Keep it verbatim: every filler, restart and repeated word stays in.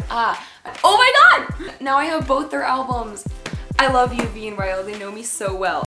Ah, oh my god! Now I have both their albums. I love you, V N Y L. They know me so well.